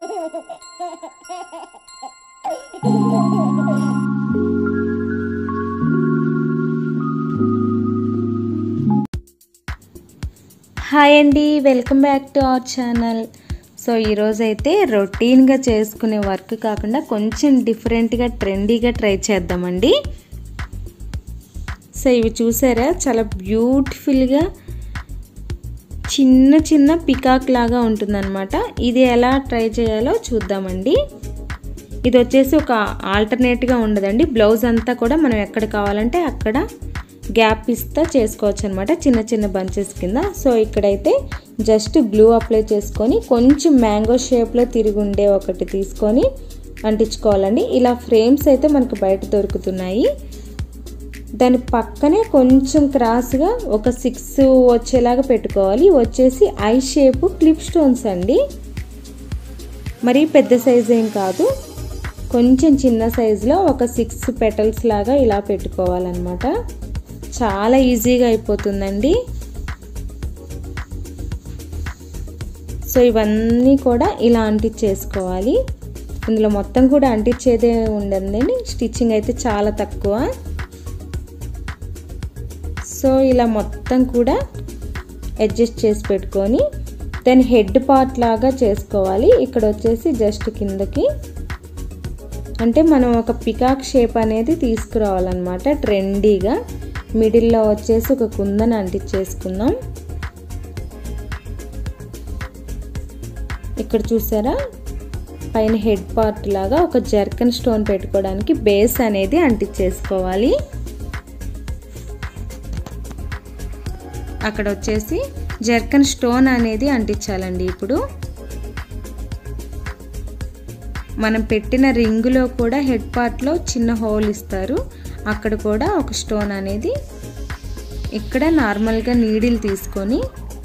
Hi అండి, welcome back to our channel. So ఈరోజైతే రొటీన్గా చేసుకునే వర్క్ కాకుండా కొంచెం డిఫరెంట్గా ట్రెండీగా ట్రై చేద్దామండి. సో ఇవి చూసారా, చాలా బ్యూటిఫుల్గా చిన్న చిన్న పికాక్ లాగా ఉంటుందన్నమాట. ఇది ఎలా ట్రై చేయాలో చూద్దామండి. ఇది వచ్చేసి ఒక ఆల్టర్నేట్గా ఉండదండి. బ్లౌజ్ అంతా కూడా మనం ఎక్కడ కావాలంటే అక్కడ గ్యాప్ ఇస్తా చేసుకోవచ్చు అనమాట, చిన్న చిన్న బంచెస్ కింద. సో ఇక్కడైతే జస్ట్ గ్లూ అప్లై చేసుకొని కొంచెం మ్యాంగో షేప్లో తిరిగి ఉండే ఒకటి తీసుకొని అంటించుకోవాలండి. ఇలా ఫ్రేమ్స్ అయితే మనకు బయట దొరుకుతున్నాయి. దాని పక్కనే కొంచెం క్రాస్గా ఒక 6 వచ్చేలాగా పెట్టుకోవాలి. వచ్చేసి ఐ షేప్ క్లిప్ స్టోన్స్ అండి. మరీ పెద్ద సైజ్ ఏం కాదు, కొంచెం చిన్న సైజులో ఒక 6 పెటల్స్ లాగా ఇలా పెట్టుకోవాలన్నమాట. చాలా ఈజీగా అయిపోతుందండి. సో ఇవన్నీ కూడా ఇలా అంటించేసుకోవాలి. ఇందులో మొత్తం కూడా అంటించేదే ఉండదండి, స్టిచ్చింగ్ అయితే చాలా తక్కువ. సో ఇలా మొత్తం కూడా అడ్జస్ట్ చేసి పెట్టుకొని దాని హెడ్ పార్ట్ లాగా చేసుకోవాలి. ఇక్కడ వచ్చేసి జస్ట్ కిందకి అంటే మనం ఒక పికాక్ షేప్ అనేది తీసుకురావాలన్నమాట ట్రెండీగా. మిడిల్లో వచ్చేసి ఒక కుందన అంటించేసుకుందాం. ఇక్కడ చూసారా, పైన హెడ్ పార్ట్ లాగా ఒక జర్కన్ స్టోన్ పెట్టుకోవడానికి బేస్ అనేది అంటించేసుకోవాలి. అక్కడ వచ్చేసి జర్కన్ స్టోన్ అనేది అంటించాలండి. ఇప్పుడు మనం పెట్టిన రింగులో కూడా హెడ్ పార్ట్లో చిన్న హోల్ ఇస్తారు, అక్కడ కూడా ఒక స్టోన్ అనేది. ఇక్కడ నార్మల్గా నీడిల్ తీసుకొని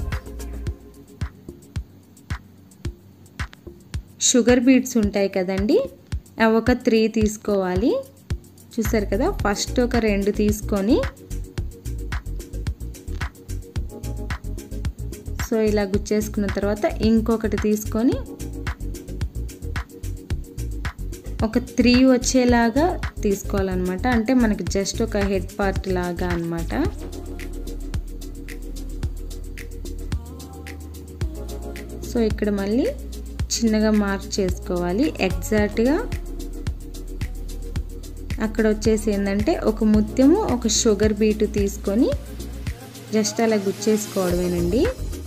షుగర్ బీడ్స్ ఉంటాయి కదండి, అవి ఒక 3 తీసుకోవాలి. చూసారు కదా, ఫస్ట్ ఒక 2 తీసుకొని సో ఇలా గుచ్చేసుకున్న తర్వాత ఇంకొకటి తీసుకొని ఒక 3 వచ్చేలాగా తీసుకోవాలన్నమాట. అంటే మనకి జస్ట్ ఒక హెడ్ పార్ట్ లాగా అన్నమాట. సో ఇక్కడ మళ్ళీ చిన్నగా మార్క్ చేసుకోవాలి ఎగ్జాక్ట్గా. అక్కడ వచ్చేసి ఏంటంటే ఒక ముత్యము ఒక షుగర్ బీట్ తీసుకొని జస్ట్ అలా గుచ్చేసుకోవడమేనండి.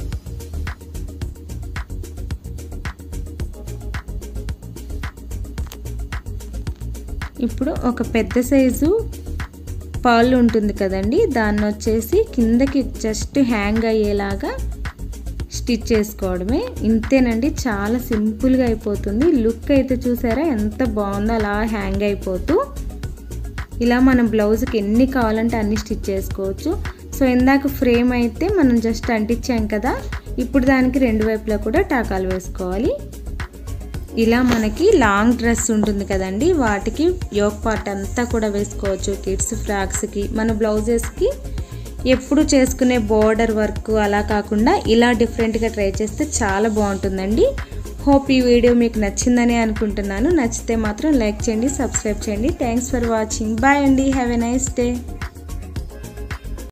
ఇప్పుడు ఒక పెద్ద సైజు పర్ల్ ఉంటుంది కదండి, దాన్ని వచ్చేసి కిందకి జస్ట్ హ్యాంగ్ అయ్యేలాగా స్టిచ్ చేసుకోవడమే. ఇంతేనండి, చాలా సింపుల్గా అయిపోతుంది. లుక్ అయితే చూసారా ఎంత బాగుందో, అలా హ్యాంగ్ అయిపోతూ. ఇలా మనం బ్లౌజ్కి ఎన్ని కావాలంటే అన్ని స్టిచ్ చేసుకోవచ్చు. సో ఇందాక ఫ్రేమ్ అయితే మనం జస్ట్ అంటించాం కదా, ఇప్పుడు దానికి 2 వైపులా కూడా టాకాలు వేసుకోవాలి. ఇలా మనకి లాంగ్ డ్రెస్ ఉంటుంది కదండి, వాటికి యోక్ పార్ట్ అంతా కూడా వేసుకోవచ్చు. కిడ్స్ ఫ్రాక్స్కి, మన బ్లౌజెస్కి ఎప్పుడు చేసుకునే బోర్డర్ వర్క్ అలా కాకుండా ఇలా డిఫరెంట్గా ట్రై చేస్తే చాలా బాగుంటుందండి. హోప్ ఈ వీడియో మీకు నచ్చిందని అనుకుంటున్నాను. నచ్చితే మాత్రం లైక్ చేయండి, సబ్స్క్రైబ్ చేయండి. Thanks for watching. బాయ్ అండి, హ్యావ్ ఎ నైస్ డే.